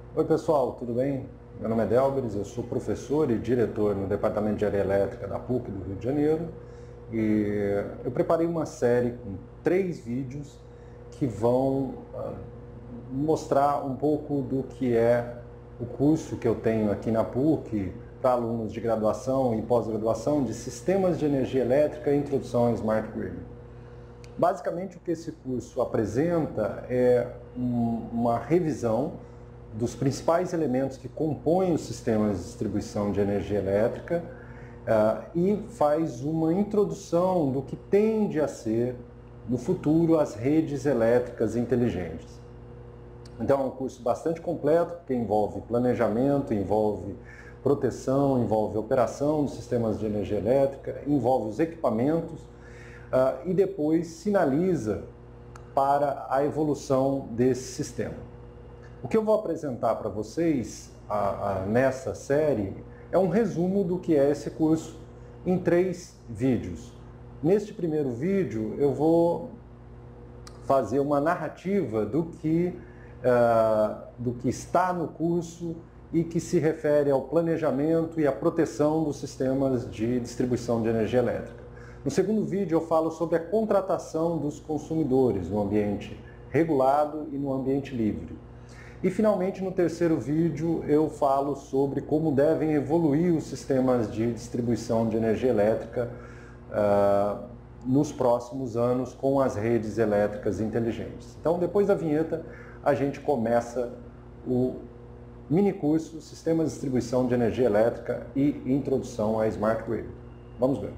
Oi pessoal, tudo bem? Meu nome é Delberes, eu sou professor e diretor no Departamento de Engenharia Elétrica da PUC do Rio de Janeiro e eu preparei uma série com 3 vídeos que vão mostrar um pouco do que é o curso que eu tenho aqui na PUC para alunos de graduação e pós-graduação de Sistemas de Energia Elétrica e Introdução ao Smart Grid. Basicamente o que esse curso apresenta é uma revisão dos principais elementos que compõem os sistemas de distribuição de energia elétrica e faz uma introdução do que tende a ser, no futuro, as redes elétricas inteligentes. Então é um curso bastante completo, porque envolve planejamento, envolve proteção, envolve operação dos sistemas de energia elétrica, envolve os equipamentos e depois sinaliza para a evolução desse sistema. O que eu vou apresentar para vocês nessa série é um resumo do que é esse curso em 3 vídeos. Neste primeiro vídeo eu vou fazer uma narrativa do que está no curso e que se refere ao planejamento e à proteção dos sistemas de distribuição de energia elétrica. No segundo vídeo eu falo sobre a contratação dos consumidores no ambiente regulado e no ambiente livre. E finalmente no terceiro vídeo eu falo sobre como devem evoluir os sistemas de distribuição de energia elétrica nos próximos anos com as redes elétricas inteligentes. Então depois da vinheta a gente começa o mini curso Sistemas de Distribuição de Energia Elétrica e Introdução à Smart Grid. Vamos ver.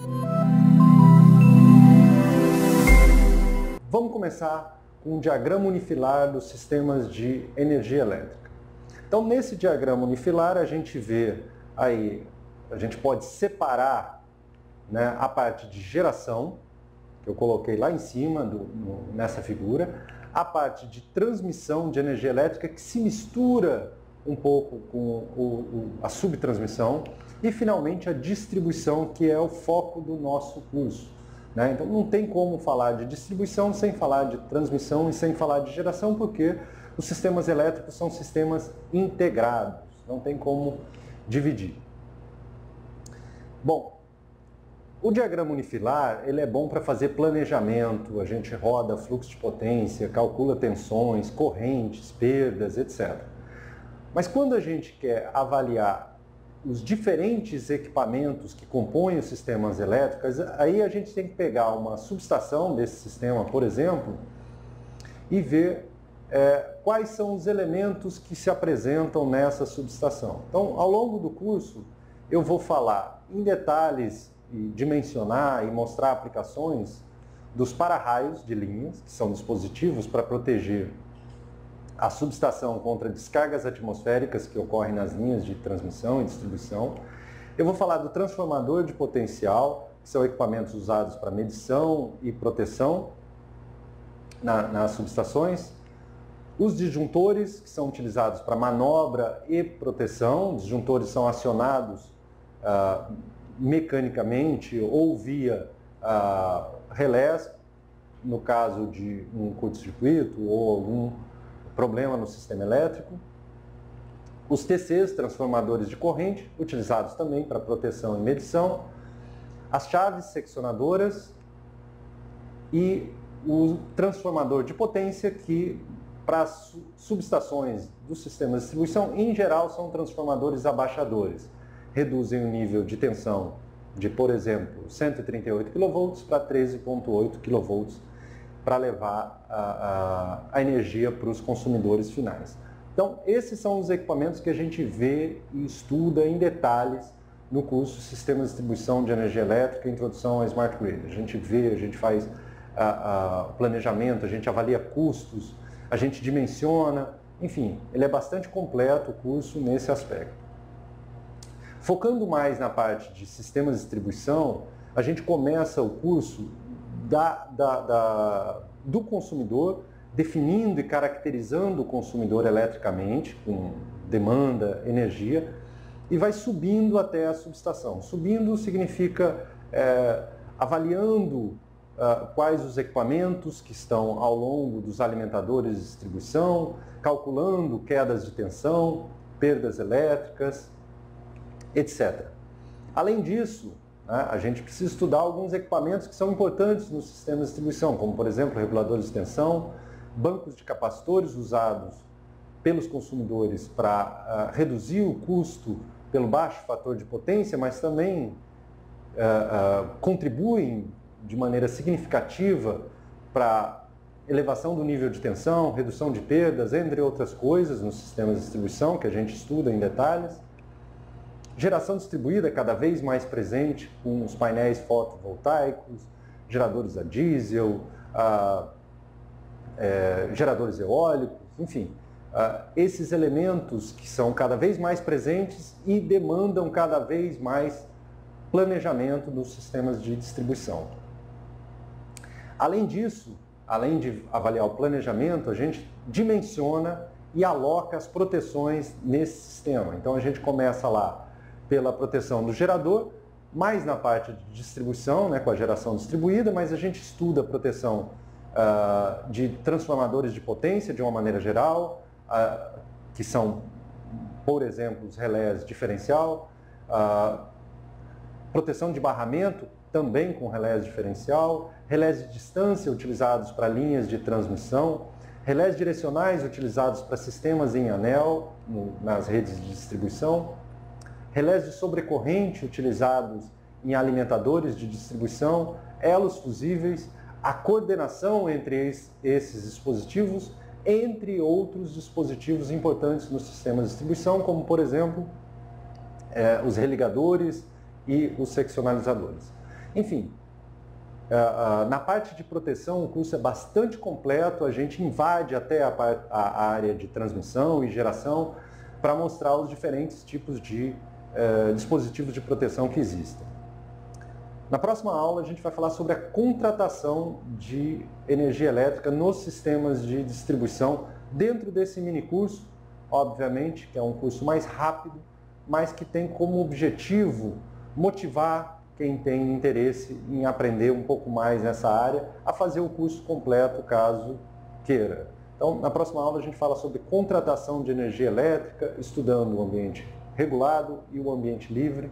Vamos começar com um diagrama unifilar dos sistemas de energia elétrica. Então, nesse diagrama unifilar, a gente vê aí, a gente pode separar, né, a parte de geração, que eu coloquei lá em cima nessa figura, a parte de transmissão de energia elétrica, que se mistura um pouco com a subtransmissão, e finalmente a distribuição, que é o foco do nosso curso. Então não tem como falar de distribuição sem falar de transmissão e sem falar de geração, porque os sistemas elétricos são sistemas integrados, não tem como dividir. Bom, o diagrama unifilar ele é bom para fazer planejamento, a gente roda fluxo de potência, calcula tensões, correntes, perdas, etc. Mas quando a gente quer avaliar os diferentes equipamentos que compõem os sistemas elétricos, aí a gente tem que pegar uma subestação desse sistema, por exemplo, e ver quais são os elementos que se apresentam nessa subestação. Então, ao longo do curso, eu vou falar em detalhes e dimensionar e mostrar aplicações dos para-raios de linhas, que são dispositivos para proteger a subestação contra descargas atmosféricas que ocorrem nas linhas de transmissão e distribuição. Eu vou falar do transformador de potencial, que são equipamentos usados para medição e proteção nas subestações. Os disjuntores, que são utilizados para manobra e proteção. Os disjuntores são acionados mecanicamente ou via relés, no caso de um curto-circuito ou algum problema no sistema elétrico. Os TCs, transformadores de corrente, utilizados também para proteção e medição. As chaves seccionadoras e o transformador de potência, que para as subestações do sistema de distribuição, em geral, são transformadores abaixadores. Reduzem o nível de tensão de, por exemplo, 138 kV para 13,8 kV, para levar a energia para os consumidores finais. Então, esses são os equipamentos que a gente vê e estuda em detalhes no curso Sistemas de Distribuição de Energia Elétrica e Introdução à Smart Grid. A gente vê, a gente faz planejamento, a gente avalia custos, a gente dimensiona, enfim, ele é bastante completo o curso nesse aspecto. Focando mais na parte de sistemas de distribuição, a gente começa o curso do consumidor, definindo e caracterizando o consumidor eletricamente, com demanda, energia, e vai subindo até a subestação. Subindo significa avaliando quais os equipamentos que estão ao longo dos alimentadores de distribuição, calculando quedas de tensão, perdas elétricas, etc. Além disso, a gente precisa estudar alguns equipamentos que são importantes no sistema de distribuição, como, por exemplo, reguladores de tensão, bancos de capacitores usados pelos consumidores para reduzir o custo pelo baixo fator de potência, mas também contribuem de maneira significativa para elevação do nível de tensão, redução de perdas, entre outras coisas, nos sistemas de distribuição, que a gente estuda em detalhes. Geração distribuída cada vez mais presente com os painéis fotovoltaicos, geradores a diesel, geradores eólicos, enfim. Esses elementos que são cada vez mais presentes e demandam cada vez mais planejamento dos sistemas de distribuição. Além disso, além de avaliar o planejamento, a gente dimensiona e aloca as proteções nesse sistema. Então a gente começa lá pela proteção do gerador, mais na parte de distribuição, com a geração distribuída, mas a gente estuda a proteção de transformadores de potência de uma maneira geral, que são, por exemplo, os relés diferencial, proteção de barramento, também com relés diferencial, relés de distância utilizados para linhas de transmissão, relés direcionais utilizados para sistemas em anel, nas redes de distribuição, relés de sobrecorrente utilizados em alimentadores de distribuição, elos fusíveis, a coordenação entre esses dispositivos, entre outros dispositivos importantes no sistema de distribuição, como, por exemplo, os religadores e os seccionalizadores. Enfim, na parte de proteção o curso é bastante completo, a gente invade até a área de transmissão e geração para mostrar os diferentes tipos de dispositivos de proteção que existem. Na próxima aula a gente vai falar sobre a contratação de energia elétrica nos sistemas de distribuição dentro desse mini curso, obviamente, que é um curso mais rápido, mas que tem como objetivo motivar quem tem interesse em aprender um pouco mais nessa área a fazer o curso completo, caso queira. Então, na próxima aula a gente fala sobre contratação de energia elétrica, estudando o ambiente regulado e o ambiente livre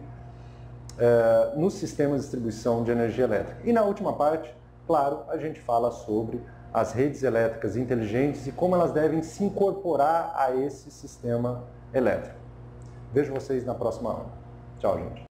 nos sistemas de distribuição de energia elétrica. E na última parte, claro, a gente fala sobre as redes elétricas inteligentes e como elas devem se incorporar a esse sistema elétrico. Vejo vocês na próxima aula. Tchau, gente.